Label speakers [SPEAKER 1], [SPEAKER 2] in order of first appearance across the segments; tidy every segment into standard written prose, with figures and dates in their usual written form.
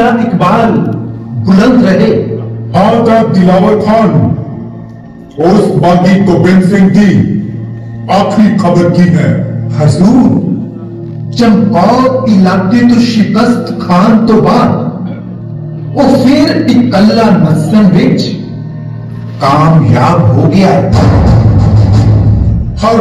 [SPEAKER 1] खाजा इकबाल बुलंद रहे।
[SPEAKER 2] आका दिलावर खान, उस बागी गोबिंद सिंह की आखिरी खबर की है।
[SPEAKER 1] हजूर, चमकौर इलाके तो शिकस्त खान तो बाद वो फिर इकल्ला नसन विच कामयाब हो गया।
[SPEAKER 2] हर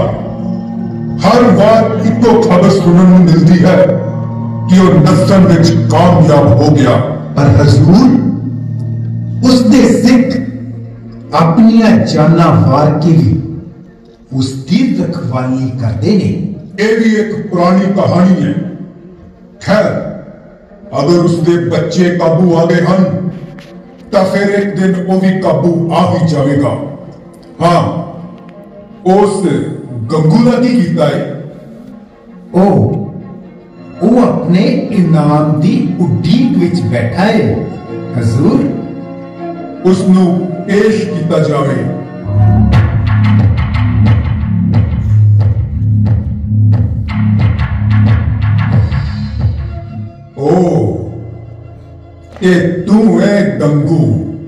[SPEAKER 2] बार इको खबर सुनने में मिलती है कि वो नसन विच कामयाब हो गया।
[SPEAKER 1] पर हजूर, उसने सिख अपनी जाना वार के लिए उसकी रखवाली करते ने।
[SPEAKER 2] ये भी एक पुरानी कहानी है। खैर, अगर उसके बच्चे काबू आ गए हैं तो फिर एक दिन वो भी काबू आ ही जाएगा। हाँ, उस गंगूला की कीता है।
[SPEAKER 1] वो अपने इनाम दी उड़ीक विच बैठा है हजूर।
[SPEAKER 2] उसनु पेश किया जाए। ये तू है गंगू?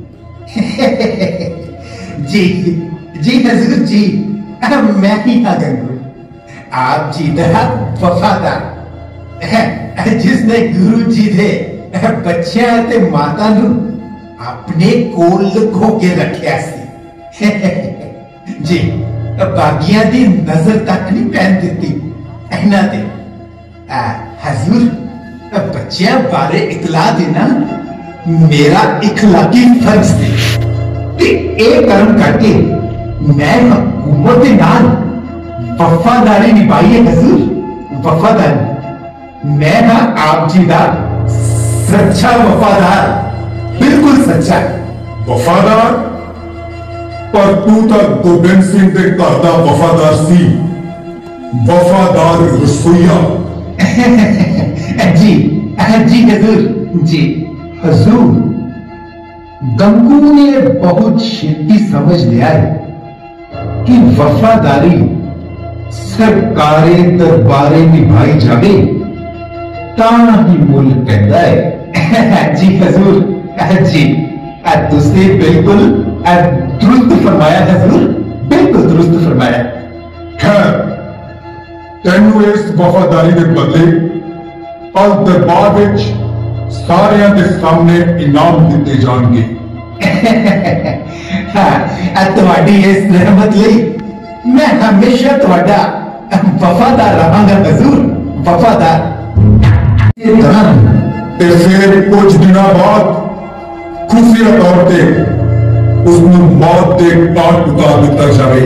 [SPEAKER 1] जी हजूर जी, मैं ही हाँ गंगू, आप जी का वफादार जिसने गुरु जी दे बच्चियां ते माता नू अपने कोल लुको के रखिया सी। जी, बागियां दी नजर तक नहीं पहन देती इन्हां ते। हजूर, बच्चियां बारे इतला देना मेरा इखलाकी फर्ज से एक कर्म करके मैं हुकूमत के नाल वफादारी निभाई है हजूर। वफादारी, मैं हाँ आप जी का सच्चा वफादार, बिल्कुल सच्चा
[SPEAKER 2] वफादार। पर तू तो गोबिंद सिंह के घर का वफादार सी, वफादार रसोईया।
[SPEAKER 1] जी हजूर जी। हजूर, गंगू ने बहुत छेती समझ लिया है कि वफादारी सरकारे दरबारे निभाई जावे ही मुल्क कहता है। जी हजूर जी, तुझे बिल्कुल दुरुस्त फरमाया हजूर, बिल्कुल दुरुस्त फरमाया।
[SPEAKER 2] खैर, तेनू इस वफादारी के बदले और दरबार विच सारियां के सामने इनाम दिते जाएंगे।
[SPEAKER 1] तुम्हारी इस रहमत लई मैं हमेशा तुम्हारा वफादार रहांगा हजूर, वफादार।
[SPEAKER 2] फिर कुछ दिनों बाद खुफिया तौर पर उसने मौत के काट उतार दिता जाए।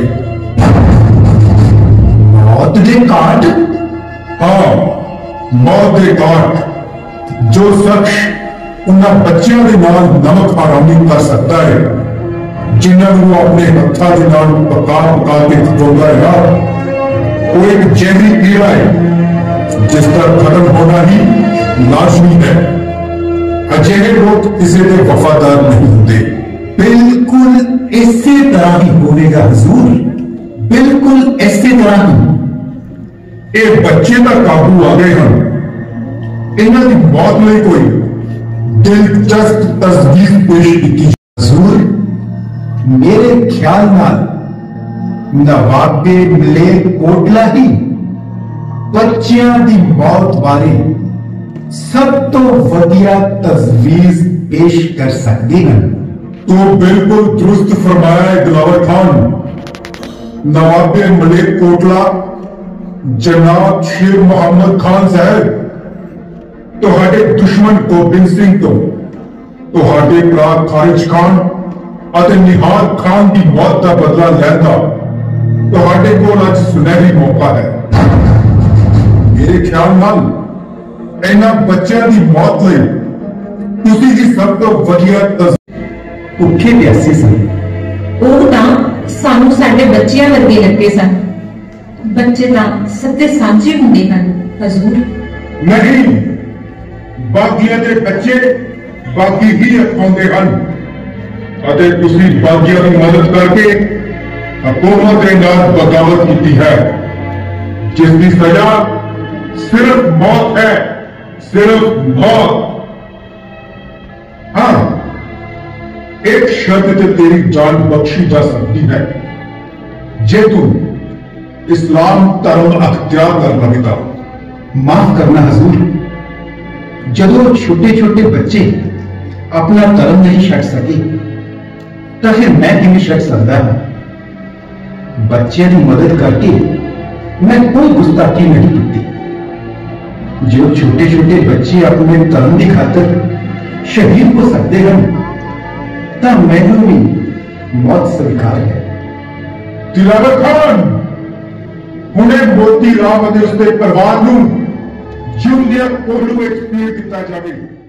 [SPEAKER 1] मौत के काट?
[SPEAKER 2] हाँ, मौत के काट। जो शख्स उन्हें बच्चों के नाल नमक हरामी कर सकता है, जिन्होंने वो अपने हथा के नाल पका पका के खिलाता रहा, वो एक जहरी कीड़ा है जिसका खत्म होना ही लाजमी है। अजहे लोग किसी के वफादार नहीं होते।
[SPEAKER 1] बिल्कुल इसी तरह ही होगा हजूर, बिल्कुल इसी तरह ही।
[SPEAKER 2] ये बच्चे का काबू आ गए हैं, इन्हों की मौत में कोई दिलचस्प तस्वीर पेश की।
[SPEAKER 1] हजूर, मेरे ख्याल नाल नवाबे मलेक कोटला ही बच्चियां दी मौत बारे सब तो वधिया तजवीज पेश कर सकते हैं।
[SPEAKER 2] तो बिल्कुल दुरुस्त फरमाया है दिलावर खान। नवाबे मलेक कोटला जनाब शेर मोहम्मद खान साहब तुहाडे दुश्मन गोबिंद सिंह तुहाडे भरा खारिज खान और निहाल खान की मौत का बदला लैंदा तुहाडे कोल अज सुनहरी मौका है। मेरे ख्याल नाल इन्हां बच्चों की मौत लई तुसी ही सब तो वधिया
[SPEAKER 1] भुखे प्यासे सन।
[SPEAKER 3] ਉਹ ਤਾਂ ਸਾਨੂੰ ਸਾਡੇ ਬੱਚਿਆਂ ਵਰਗੇ ਲੱਗਦੇ ਸਨ। ਬੱਚੇ ਤਾਂ ਸੱਤੇ ਸਾਂਝੇ ਹੁੰਦੇ ਹਨ ਹਜ਼ੂਰ।
[SPEAKER 2] नहीं, बागियां दे बच्चे बागी ही अखाउंदे हन अते तुसी बागियां की मदद करके हुकूमत के नाल बगावत की है, जिसकी सजा सिर्फ मौत है, सिर्फ मौत। एक शर्त ते तेरी जान बख्शी जा सकती है, जे तू इस्लाम धर्म अख्तियार कर लवेगा।
[SPEAKER 1] माफ करना हजूर, जदों छोटे छोटे बच्चे अपना धर्म नहीं छड़ सके तो फिर मैं किवें छड़ सकदा हां? बच्चे की मदद करके मैं कोई गुस्ताखी नहीं की। जो छोटे छोटे बच्चे अपने धर्म की खातर शहीद हो सकते हैं तो मैनू भी मौत स्वीकार है।
[SPEAKER 2] दिलावर खान, हुणे मोती राम दे उसके परिवार नूं जिउंदियां कोहलू विच भेज दिता जावे।